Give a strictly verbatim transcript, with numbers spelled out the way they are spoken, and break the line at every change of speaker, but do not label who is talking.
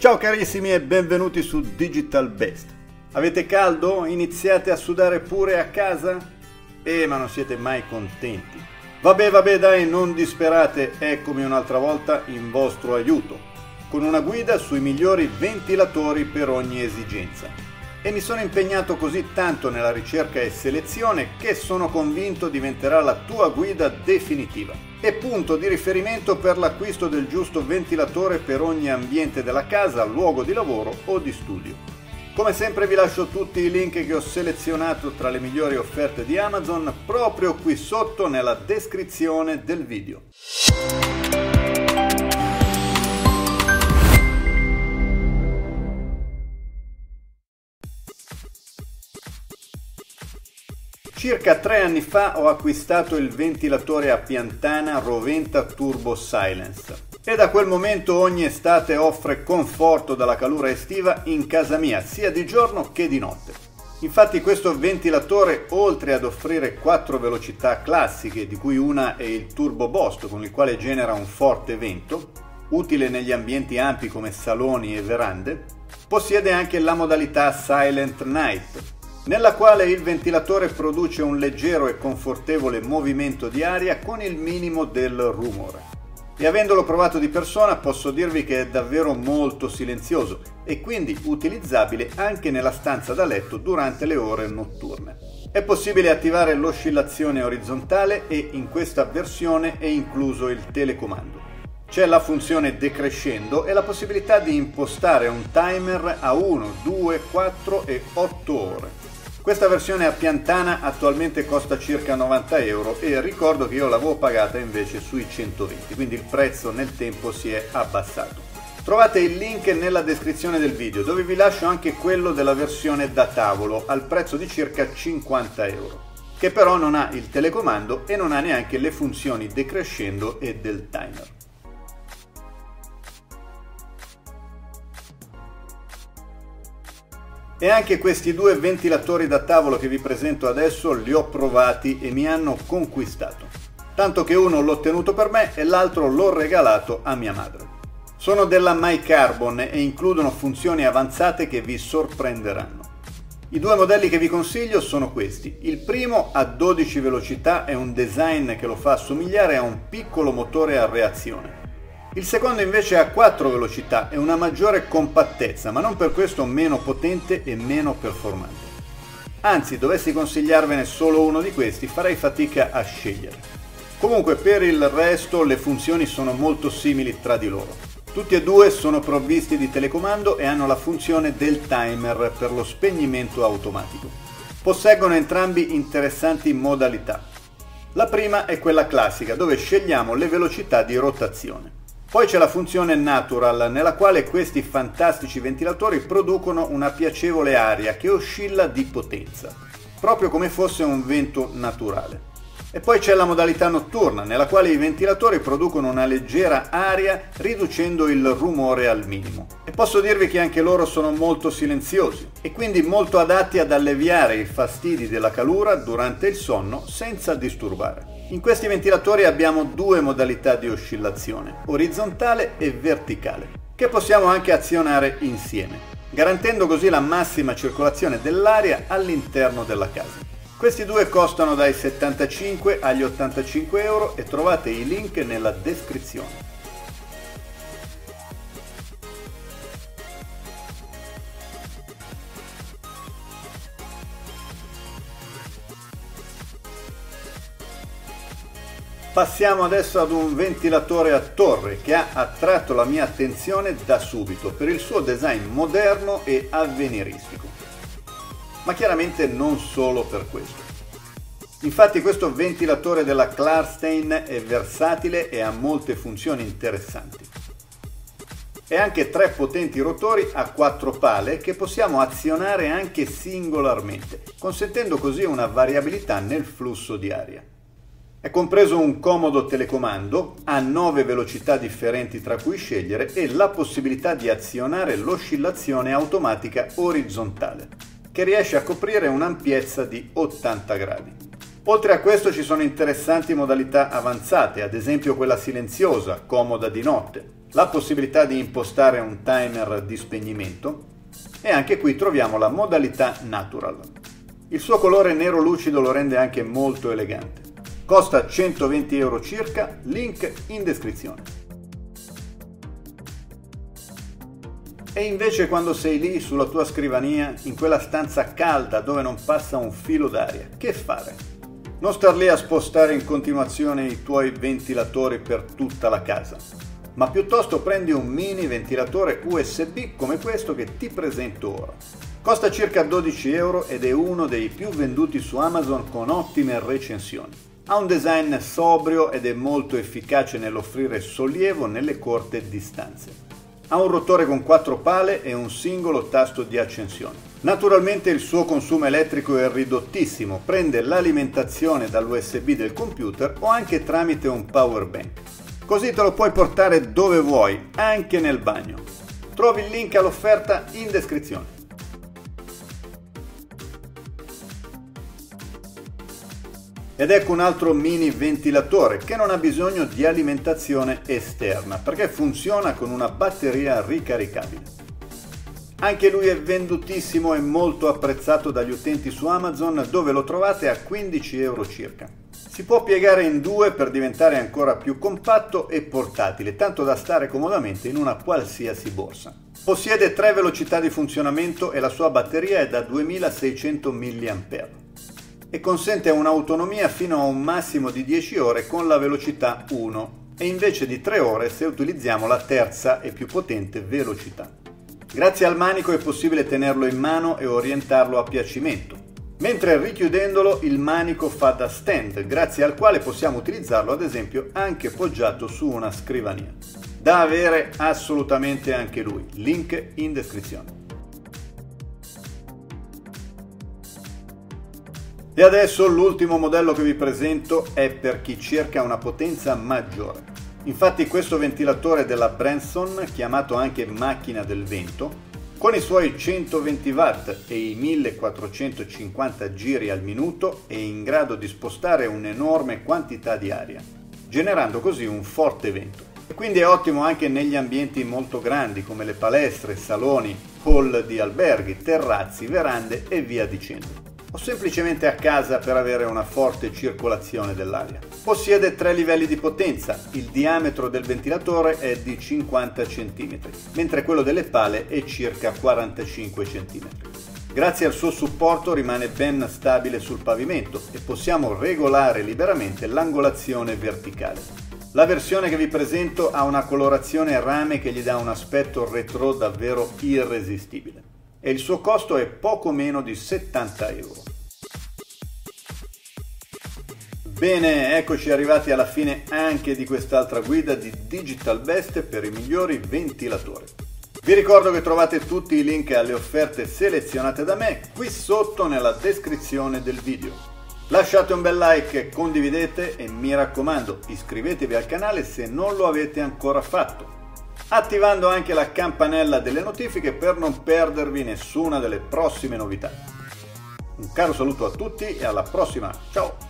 Ciao carissimi e benvenuti su Digital Best. Avete caldo? Iniziate a sudare pure a casa? Eh, ma non siete mai contenti. Vabbè, vabbè, dai, non disperate, eccomi un'altra volta in vostro aiuto, con una guida sui migliori ventilatori per ogni esigenza. E mi sono impegnato così tanto nella ricerca e selezione che sono convinto diventerà la tua guida definitiva e punto di riferimento per l'acquisto del giusto ventilatore per ogni ambiente della casa, luogo di lavoro o di studio. Come sempre vi lascio tutti i link che ho selezionato tra le migliori offerte di Amazon proprio qui sotto nella descrizione del video. Circa tre anni fa ho acquistato il ventilatore a piantana Roventa Turbo Silence e da quel momento ogni estate offre conforto dalla calura estiva in casa mia, sia di giorno che di notte. Infatti questo ventilatore, oltre ad offrire quattro velocità classiche, di cui una è il Turbo Boost con il quale genera un forte vento, utile negli ambienti ampi come saloni e verande, possiede anche la modalità Silent Night, nella quale il ventilatore produce un leggero e confortevole movimento di aria con il minimo del rumore. E avendolo provato di persona posso dirvi che è davvero molto silenzioso e quindi utilizzabile anche nella stanza da letto durante le ore notturne. È possibile attivare l'oscillazione orizzontale e in questa versione è incluso il telecomando. C'è la funzione decrescendo e la possibilità di impostare un timer a uno, due, quattro e otto ore. Questa versione a piantana attualmente costa circa novanta euro e ricordo che io l'avevo pagata invece sui centoventi, quindi il prezzo nel tempo si è abbassato. Trovate il link nella descrizione del video, dove vi lascio anche quello della versione da tavolo al prezzo di circa cinquanta euro, che però non ha il telecomando e non ha neanche le funzioni decrescendo e del timer. E anche questi due ventilatori da tavolo che vi presento adesso li ho provati e mi hanno conquistato, tanto che uno l'ho tenuto per me e l'altro l'ho regalato a mia madre. Sono della MyCarbon e includono funzioni avanzate che vi sorprenderanno. I due modelli che vi consiglio sono questi. Il primo ha dodici velocità e un design che lo fa assomigliare a un piccolo motore a reazione. Il secondo invece ha quattro velocità e una maggiore compattezza, ma non per questo meno potente e meno performante. Anzi, dovessi consigliarvene solo uno di questi, farei fatica a scegliere. Comunque, per il resto, le funzioni sono molto simili tra di loro. Tutti e due sono provvisti di telecomando e hanno la funzione del timer per lo spegnimento automatico. Posseggono entrambi interessanti modalità. La prima è quella classica, dove scegliamo le velocità di rotazione. Poi c'è la funzione Natural, nella quale questi fantastici ventilatori producono una piacevole aria che oscilla di potenza, proprio come fosse un vento naturale. E poi c'è la modalità notturna, nella quale i ventilatori producono una leggera aria riducendo il rumore al minimo. E posso dirvi che anche loro sono molto silenziosi e quindi molto adatti ad alleviare i fastidi della calura durante il sonno senza disturbare. In questi ventilatori abbiamo due modalità di oscillazione, orizzontale e verticale, che possiamo anche azionare insieme, garantendo così la massima circolazione dell'aria all'interno della casa. Questi due costano dai settantacinque agli ottantacinque euro e trovate i link nella descrizione. Passiamo adesso ad un ventilatore a torre che ha attratto la mia attenzione da subito per il suo design moderno e avveniristico. Ma chiaramente non solo per questo. Infatti questo ventilatore della Klarstein è versatile e ha molte funzioni interessanti. E anche tre potenti rotori a quattro pale che possiamo azionare anche singolarmente, consentendo così una variabilità nel flusso di aria. È compreso un comodo telecomando, ha nove velocità differenti tra cui scegliere e la possibilità di azionare l'oscillazione automatica orizzontale, che riesce a coprire un'ampiezza di ottanta gradi. Oltre a questo ci sono interessanti modalità avanzate, ad esempio quella silenziosa, comoda di notte, la possibilità di impostare un timer di spegnimento e anche qui troviamo la modalità Natural. Il suo colore nero lucido lo rende anche molto elegante. Costa centoventi euro circa, link in descrizione. E invece quando sei lì sulla tua scrivania, in quella stanza calda dove non passa un filo d'aria, che fare? Non star lì a spostare in continuazione i tuoi ventilatori per tutta la casa, ma piuttosto prendi un mini ventilatore U S B come questo che ti presento ora. Costa circa dodici euro ed è uno dei più venduti su Amazon con ottime recensioni. Ha un design sobrio ed è molto efficace nell'offrire sollievo nelle corte distanze. Ha un rotore con quattro pale e un singolo tasto di accensione. Naturalmente il suo consumo elettrico è ridottissimo, prende l'alimentazione dall'U S B del computer o anche tramite un power bank. Così te lo puoi portare dove vuoi, anche nel bagno. Trovi il link all'offerta in descrizione. Ed ecco un altro mini ventilatore che non ha bisogno di alimentazione esterna perché funziona con una batteria ricaricabile. Anche lui è vendutissimo e molto apprezzato dagli utenti su Amazon dove lo trovate a quindici euro circa. Si può piegare in due per diventare ancora più compatto e portatile, tanto da stare comodamente in una qualsiasi borsa. Possiede tre velocità di funzionamento e la sua batteria è da duemilaseicento milliampere. E consente un'autonomia fino a un massimo di dieci ore con la velocità uno e invece di tre ore se utilizziamo la terza e più potente velocità. Grazie al manico è possibile tenerlo in mano e orientarlo a piacimento, mentre richiudendolo il manico fa da stand, grazie al quale possiamo utilizzarlo ad esempio anche poggiato su una scrivania. Da avere assolutamente anche lui, link in descrizione. E adesso l'ultimo modello che vi presento è per chi cerca una potenza maggiore. Infatti questo ventilatore della Branson, chiamato anche macchina del vento, con i suoi centoventi watt e i millequattrocentocinquanta giri al minuto è in grado di spostare un'enorme quantità di aria, generando così un forte vento. E quindi è ottimo anche negli ambienti molto grandi come le palestre, saloni, hall di alberghi, terrazzi, verande e via dicendo. O semplicemente a casa per avere una forte circolazione dell'aria. Possiede tre livelli di potenza, il diametro del ventilatore è di cinquanta centimetri, mentre quello delle pale è circa quarantacinque centimetri. Grazie al suo supporto rimane ben stabile sul pavimento e possiamo regolare liberamente l'angolazione verticale. La versione che vi presento ha una colorazione rame che gli dà un aspetto retro davvero irresistibile. E il suo costo è poco meno di settanta euro. Bene, eccoci arrivati alla fine anche di quest'altra guida di Digital Best per i migliori ventilatori. Vi ricordo che trovate tutti i link alle offerte selezionate da me qui sotto nella descrizione del video. Lasciate un bel like, condividete e mi raccomando iscrivetevi al canale se non lo avete ancora fatto, attivando anche la campanella delle notifiche per non perdervi nessuna delle prossime novità. Un caro saluto a tutti e alla prossima, ciao!